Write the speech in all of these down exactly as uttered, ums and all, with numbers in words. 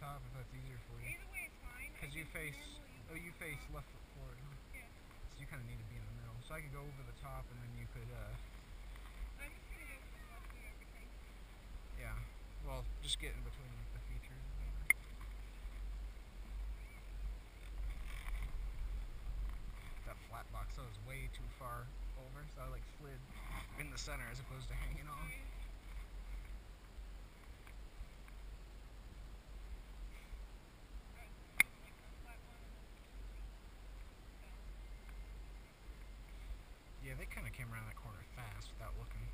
top if that's easier for you. Either way, it's fine. Because you face, oh, you face left foot forward, huh? Yeah. So you kind of need to be in the middle. So I could go over the top, and then you could, uh... I'm just gonna go from left to everything. Yeah. Well, just get in between, like, the features. That flat box, that was way too far over, so I, like, slid in the center as opposed to hanging off. Yeah, they kind of came around that corner fast without looking.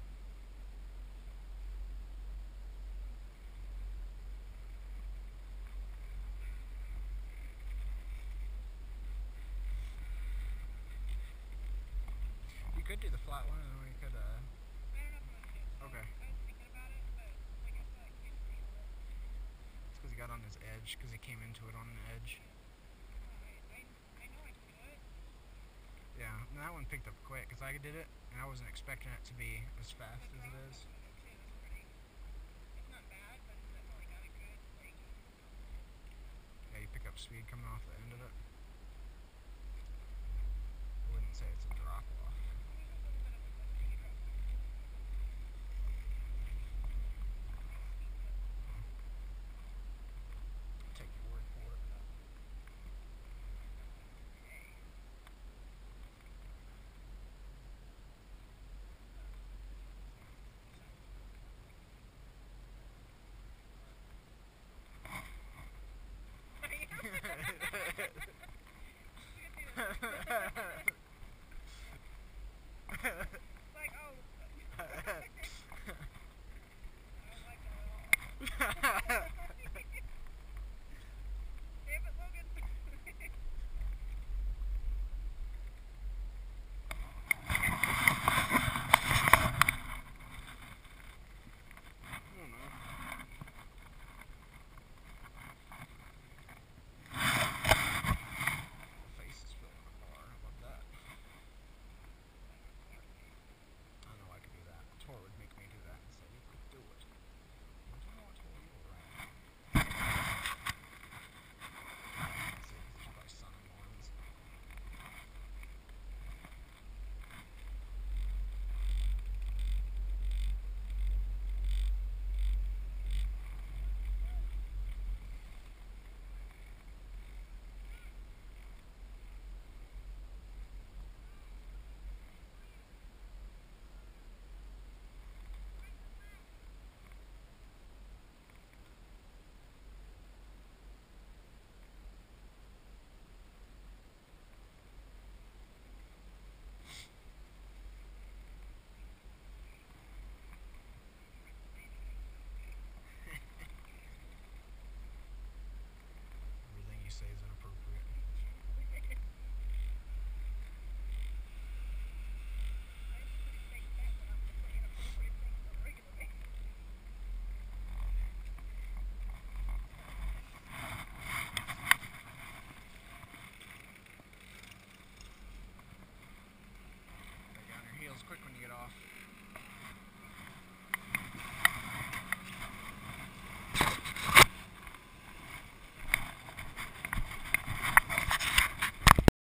You could do the flat one, and then we could, uh... I don't know if I'm gonna do it. Okay. I was thinking about it, but like I said, I can't handle it. It's because he got on his edge, because he came into it on an edge. Yeah. I, I, I know I can do it. Yeah, and that one picked up quick, because I did it, and I wasn't expecting it to be as fast The as it drop is. of it too is pretty. It's not bad, but it's definitely got a good, like... Yeah, you pick up speed coming off the end of it.